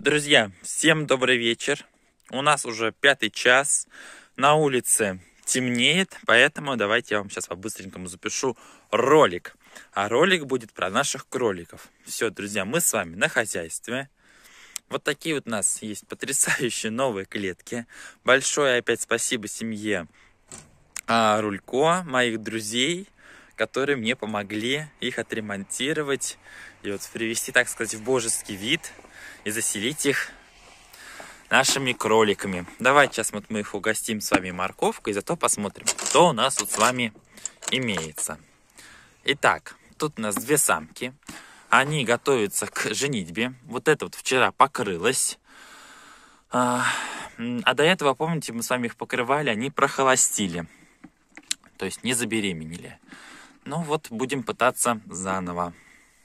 Друзья, всем добрый вечер. У нас уже 5-й час. На улице темнеет, поэтому давайте я вам сейчас по-быстренькому запишу ролик. А ролик будет про наших кроликов. Все, друзья, мы с вами на хозяйстве. Вот такие вот у нас есть потрясающие новые клетки. Большое опять спасибо семье Рулько, моих друзей, которые мне помогли их отремонтировать и вот привести, так сказать, в божеский вид и заселить их нашими кроликами. Давайте сейчас вот мы их угостим с вами морковкой, и зато посмотрим, что у нас тут с вами имеется. Итак, тут у нас две самки. Они готовятся к женитьбе. Вот это вот вчера покрылось. А до этого, помните, мы с вами их покрывали, они прохолостили. То есть не забеременели. Ну вот, будем пытаться заново.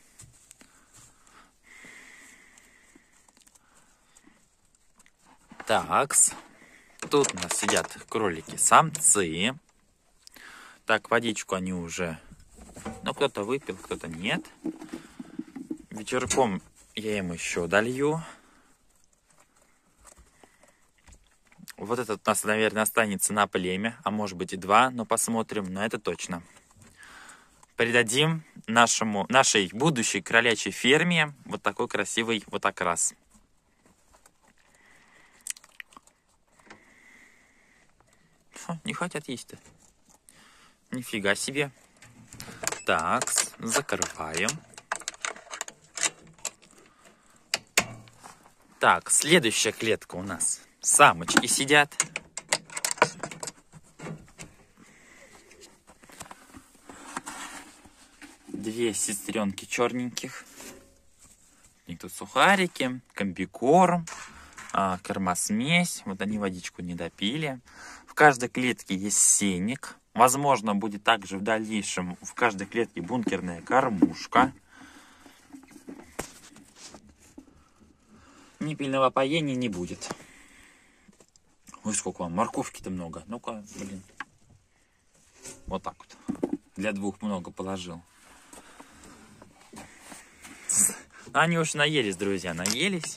Такс. Тут у нас сидят кролики-самцы. Так, водичку они уже... Ну, кто-то выпил, кто-то нет. Вечерком я им еще долью. Вот этот у нас, наверное, останется на племя. А может быть и два, но посмотрим. Но это точно. Передадим нашей будущей кролячьей ферме вот такой красивый вот окрас. Не хотят есть-то. Нифига себе. Так, закрываем. Так, следующая клетка у нас. Самочки сидят. Две сестренки черненьких. У них тут сухарики, комбикорм, кормосмесь. Вот они водичку не допили. В каждой клетке есть сеник. Возможно, будет также в дальнейшем в каждой клетке бункерная кормушка. Непильного поения не будет. Ой, сколько вам морковки-то много. Ну-ка, блин. Вот так вот. Для двух много положил. Они уж наелись, друзья, наелись.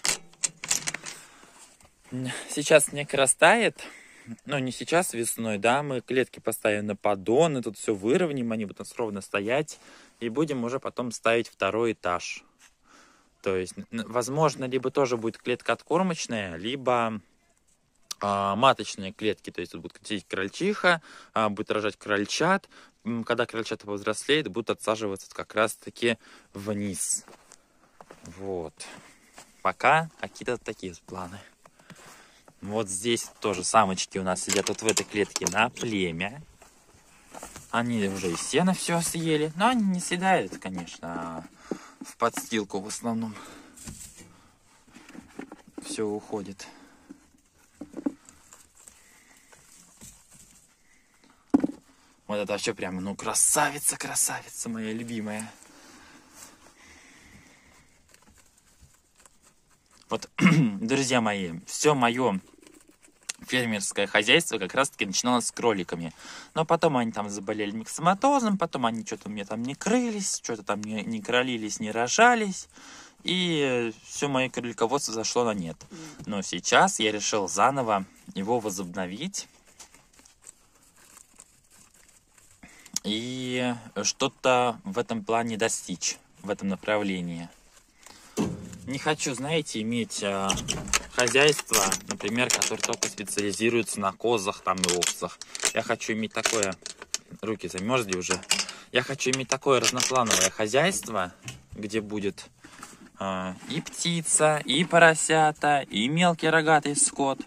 Сейчас снег растает. Ну, не сейчас, весной, да. Мы клетки поставим на поддоны, тут все выровняем, они будут ровно стоять. И будем уже потом ставить второй этаж. То есть, возможно, либо тоже будет клетка откормочная, либо маточные клетки. То есть, тут будет сидеть крольчиха, будет рожать крольчат. Когда крольчата повзрослеют, будут отсаживаться как раз-таки вниз. Вот. Пока какие-то такие планы. Вот здесь тоже самочки у нас сидят вот в этой клетке на племя. Они уже и сено все съели. Но они не съедают, конечно, в подстилку в основном. Все уходит. Вот это вообще прямо, ну, красавица, красавица моя любимая. Вот, друзья мои, все мое фермерское хозяйство как раз-таки начиналось с кроликами. Но потом они там заболели миксоматозом, потом они что-то мне там не крылись, что-то там не кролились, не рожались. И все мое кролиководство зашло на нет. Но сейчас я решил заново его возобновить. И что-то в этом плане достичь, в этом направлении. Не хочу, знаете, иметь хозяйство, например, которое только специализируется на козах там и овцах. Я хочу иметь такое... Руки замерзли уже. Я хочу иметь такое разноплановое хозяйство, где будет и птица, и поросята, и мелкий рогатый скот.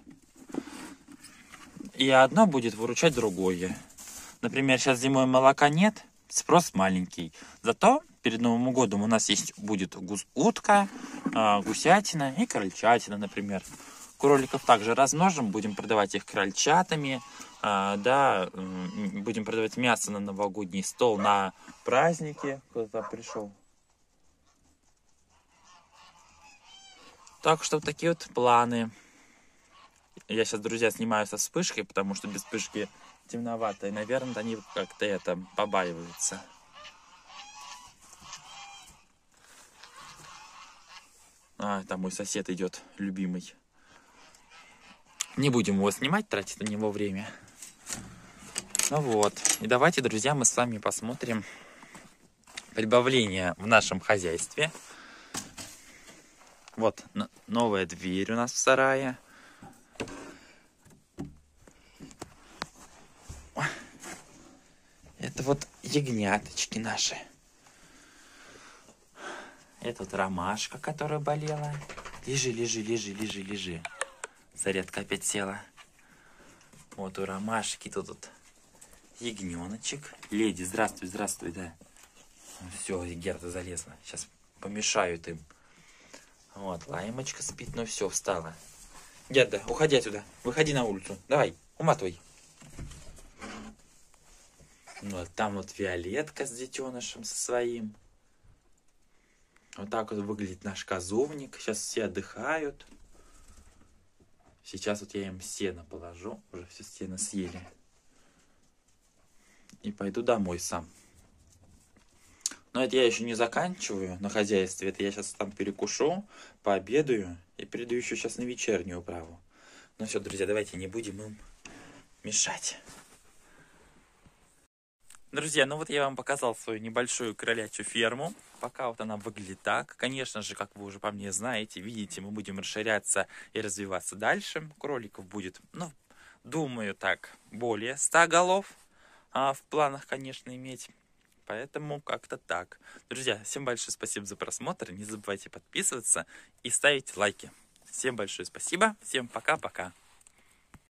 И одно будет выручать другое. Например, сейчас зимой молока нет, спрос маленький. Зато перед Новым годом у нас будет утка, гусятина и крольчатина, например. Кроликов также размножим, будем продавать их крольчатами. Да, будем продавать мясо на новогодний стол, на праздники. Кто-то пришел. Так что вот такие вот планы. Я сейчас, друзья, снимаю со вспышкой, потому что без вспышки темновато. И, наверное, они как-то это побаиваются. А, там мой сосед идет, любимый. Не будем его снимать, тратить на него время. Ну вот. И давайте, друзья, мы с вами посмотрим прибавление в нашем хозяйстве. Вот новая дверь у нас в сарае. Это вот ягняточки наши. Это вот ромашка, которая болела. Лежи, лежи, лежи, лежи, лежи. Зарядка опять села. Вот у ромашки тут вот ягненочек. Леди, здравствуй, здравствуй, да. Все, Герда залезла. Сейчас помешают им. Вот, Лаймочка спит, ну все, встала. Герда, уходи отсюда. Выходи на улицу. Давай, уматывай. Вот там вот Виолетка с детенышем со своим. Вот так вот выглядит наш козовник. Сейчас все отдыхают. Сейчас вот я им сено положу. Уже все сено съели. И пойду домой сам. Но это я еще не заканчиваю на хозяйстве. Это я сейчас там перекушу, пообедаю и приду еще сейчас на вечернюю управу. Ну все, друзья, давайте не будем им мешать. Друзья, ну вот я вам показал свою небольшую кролячью ферму. Пока вот она выглядит так. Конечно же, как вы уже по мне знаете, видите, мы будем расширяться и развиваться дальше. Кроликов будет, ну, думаю так, более 100 голов. А в планах, конечно, иметь. Поэтому как-то так. Друзья, всем большое спасибо за просмотр. Не забывайте подписываться и ставить лайки. Всем большое спасибо. Всем пока-пока.